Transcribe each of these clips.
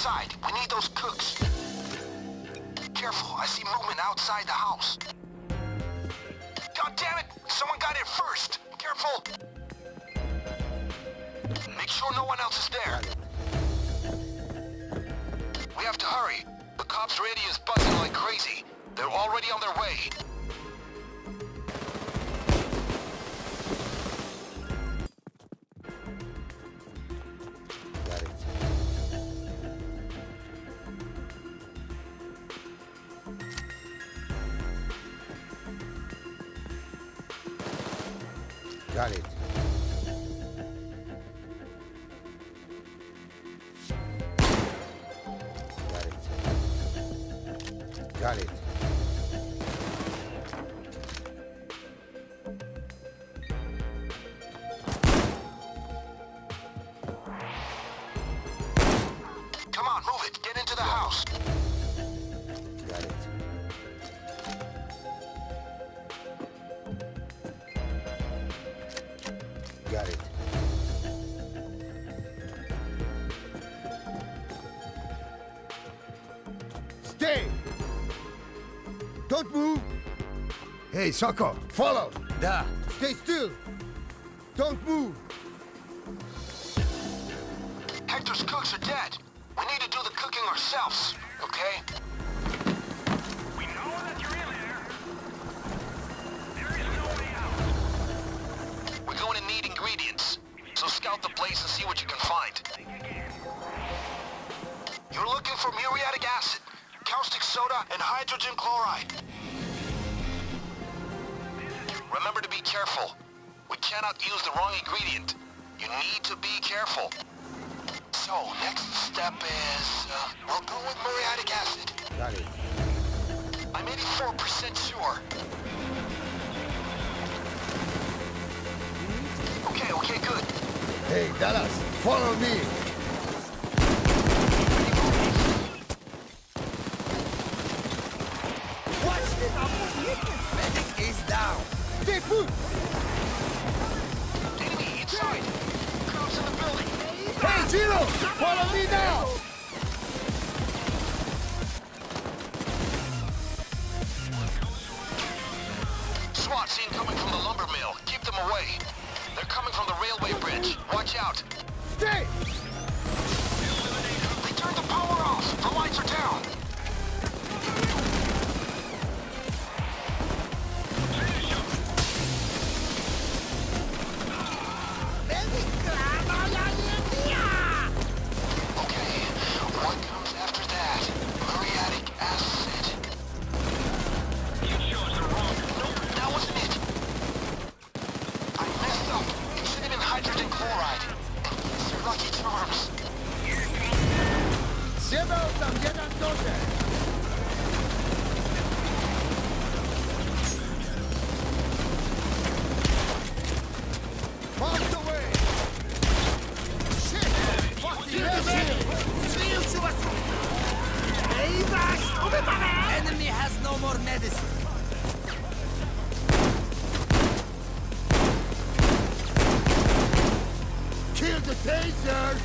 inside. We need those cooks. Careful, I see movement outside the house. God damn it! Someone got in first! Careful! Make sure no one else is there. We have to hurry. The cops' radio is buzzing like crazy. They're already on their way. Got it. Got it. Come on, move it. Get into the house. Got it. Got it. Stay! Don't move! Hey, Soko, follow! Da. Stay still! Don't move! Hector's cooks are dead. We need to do the cooking ourselves, okay? We know that you're in there. There is no way out. We're going to need ingredients, so scout the place and see what you can find. You're looking for muriatic acid, caustic soda, and hydrogen chloride. Remember to be careful. We cannot use the wrong ingredient. You need to be careful. So, next step is, we'll go with muriatic acid. Got it. I'm 84% sure. Okay, good. Hey, Dallas, follow me! Watch this! Medic is down. Stay put! Enemy inside. Crowds in the building. Hey, Gino! Follow me now! SWAT's incoming from the lumber mill. Keep them away. They're coming from the railway bridge. Watch out. Stay! They turned the power off. The lights are down. Okay, what comes after that? Muriatic acid. You chose the wrong. No, that wasn't it. I messed up. It should have been hydrogen chloride. And these are Lucky Charms. Siadał tam jeden dotę! March away! Shit! Fuck the Enemy has no more medicine. Kill the taser!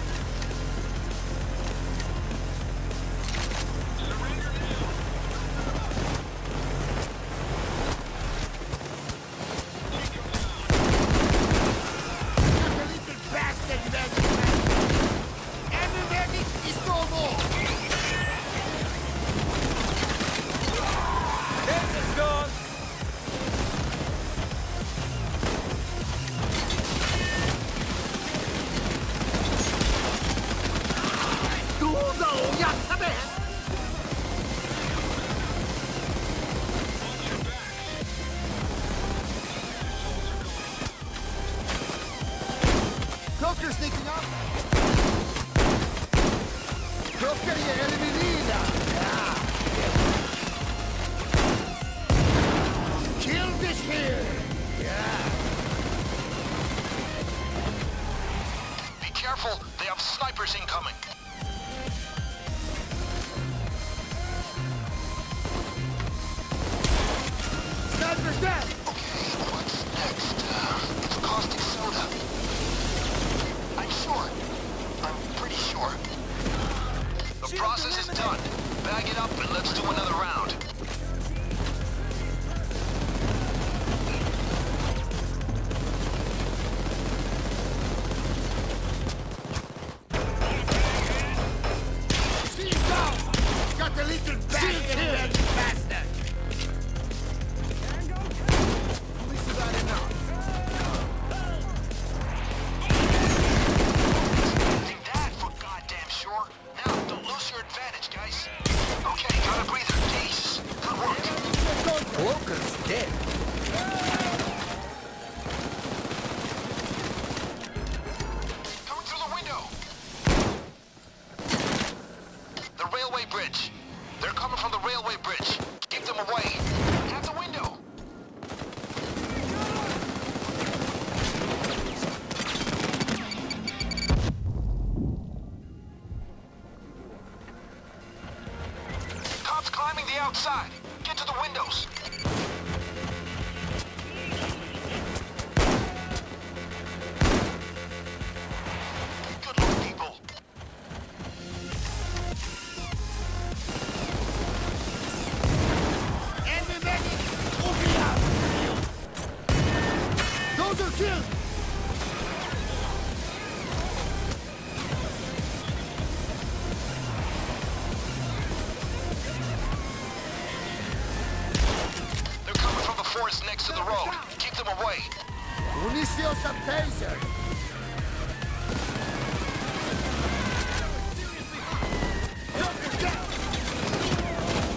Croker sneaking up! Croker, you eliminida! Kill this here! Yeah! Be careful. They have snipers incoming. Sniper's dead! Okay, what's next? It's caustic soda. I'm sure. I'm pretty sure. Croker's dead. Coming through the window. The railway bridge. They're coming from the railway bridge. Keep them away. At the window. Cops climbing the outside. Get to the windows. Good luck, people. Enemy medic! Open up! Those are killed! They're coming from the forest next to the road. Keep them away. Munitions and taser! Joker down!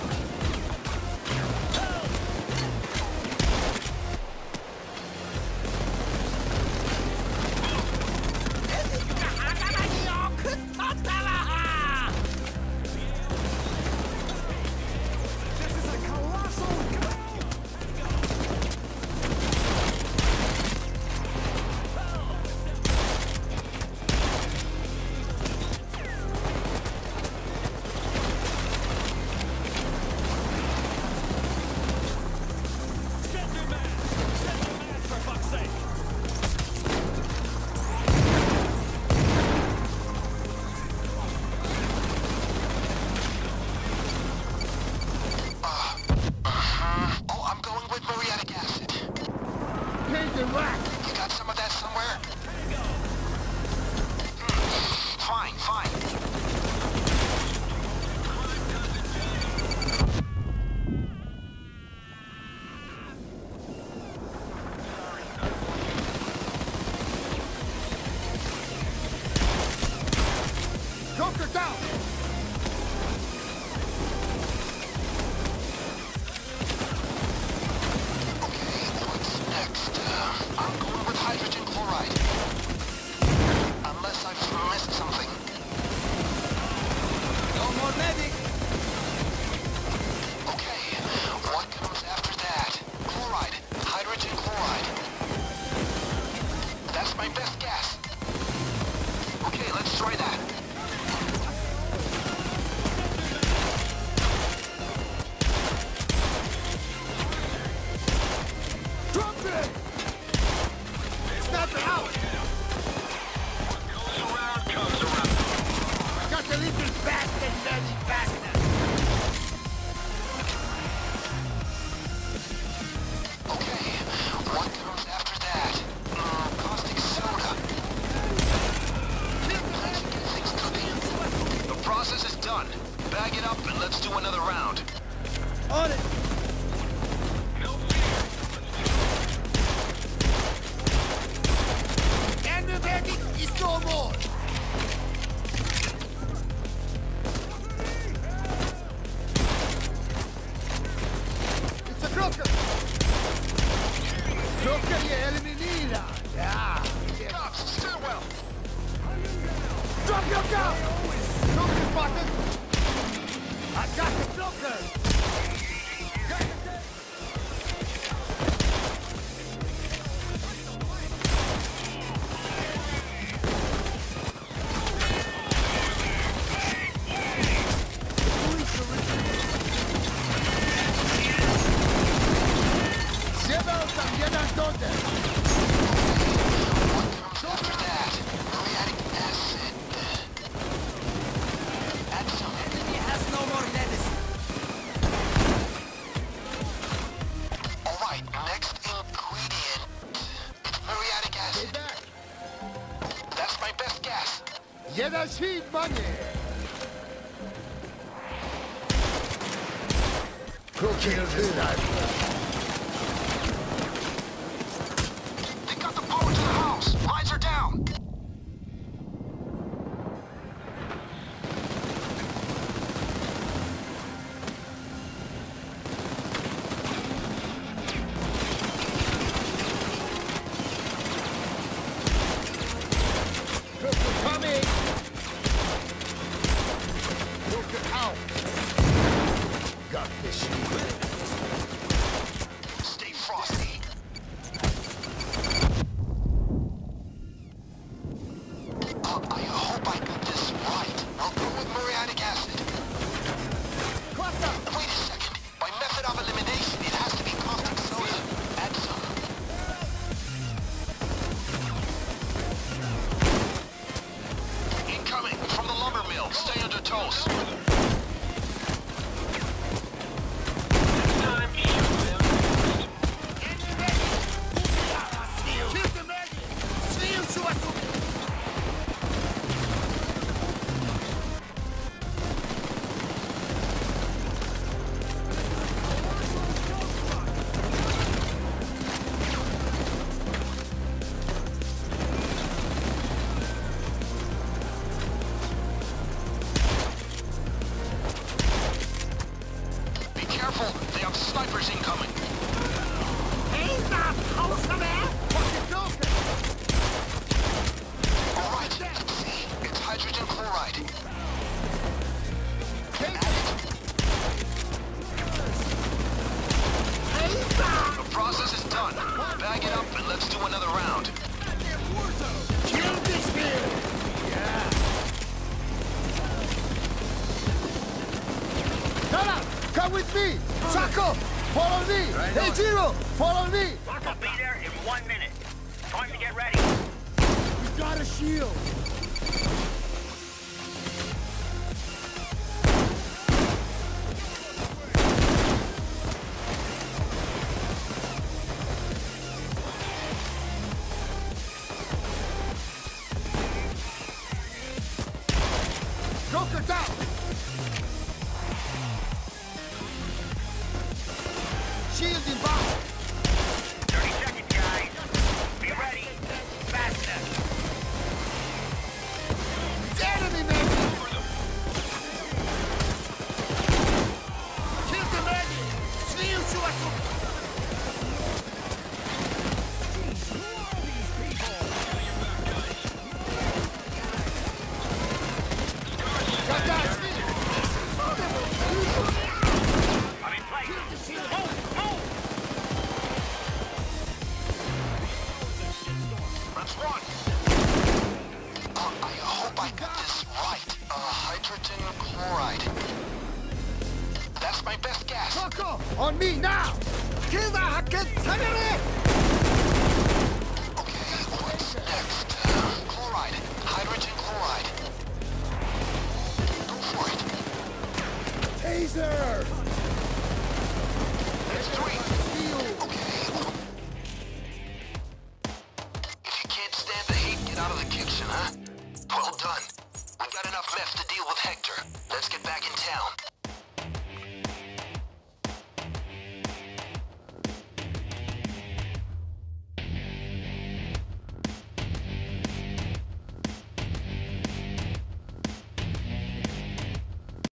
This is a colossal... Oh, I'm going with muriatic acid. Taser rack! You got some of that somewhere? Fine, fine. Joker down! Okay, what's next? I'm going with hydrogen chloride. Unless I've missed something. No more medic. Okay, what comes after that? Chloride. Hydrogen chloride. That's my best guess. Okay, let's try that. Trumpet! Sniper out! Got the little bastard magic bastard! Okay, what comes after that? Caustic soda. Let's get things cooking. The process is done. Bag it up and let's do another round. On it! Enemy medic is no more! It's a Croker! Croker je eliminerar! Ja! Cops, stairwell! Drop your gun! Croker spotted! I got the Croker! Lleva también al dote! What comes after that? Muriatic acid. Add some. Enemy has no more medicine. Alright, next ingredient. It's muriatic Stay acid. back! That's my best guess. Jeden sheet money! Croker the sniper! They got the power to the house. Lines are down. Alright, let's see. It's hydrogen chloride. The process is done. Bag it up and let's do another round. Kill this man! Yeah! Nana, come with me! Sako, follow me! Hey, Jiro, follow me! I'll be there in 1 minute. Time to get ready. We got a shield! Joker down! Shield inbound! 30 seconds, guys. Be ready. Faster. It's enemy, man! Kill the man! Свию, чуваку! Got that! I'm in place. Hold! Hold! That's one. I hope I got this right. Hydrogen chloride. That's my best guess. Sako, on me now! Kill the Hacken! Sagare! Okay, what's next? Chloride. Hydrogen chloride. Go for it. Taser! It's 3.